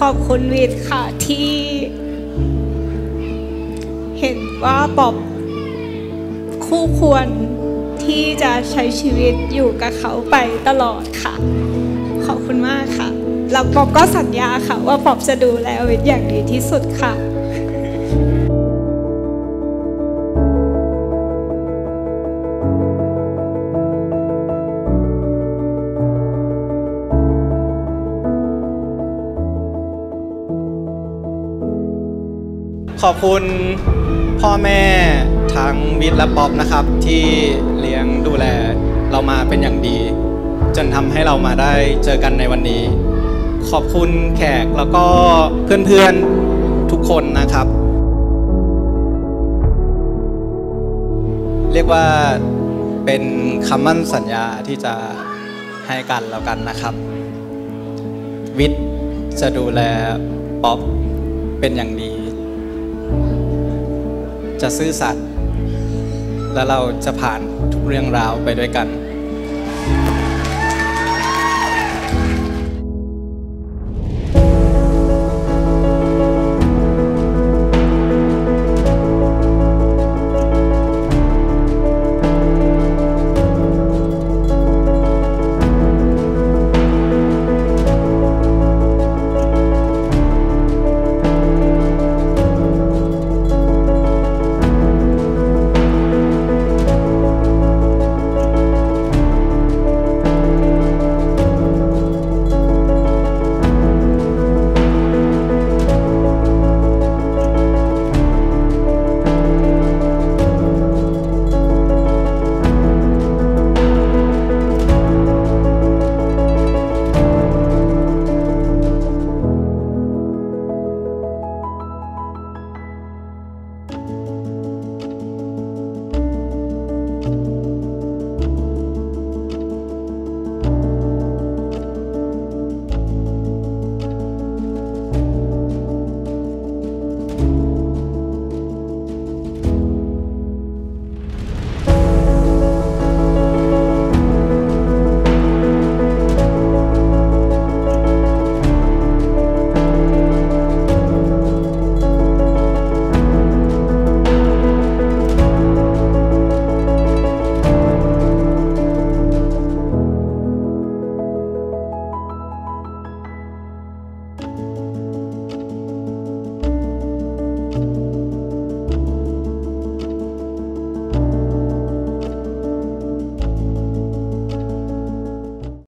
ขอบคุณวิทย์ค่ะที่เห็นว่าป๊อบคู่ควรที่จะใช้ชีวิตอยู่กับเขาไปตลอดค่ะขอบคุณมากค่ะแล้วป๊อบก็สัญญาค่ะว่าป๊อบจะดูแลวิทย์อย่างดีที่สุดค่ะขอบคุณพ่อแม่ทั้งวิทย์และป๊อปนะครับที่เลี้ยงดูแลเรามาเป็นอย่างดีจนทำให้เรามาได้เจอกันในวันนี้ขอบคุณแขกแล้วก็เพื่อนๆทุกคนนะครับเรียกว่าเป็นคำมั่นสัญญาที่จะให้กันแล้วกันนะครับวิทย์จะดูแลป๊อปเป็นอย่างดีจะซื่อสัตย์และเราจะผ่านทุกเรื่องราวไปด้วยกัน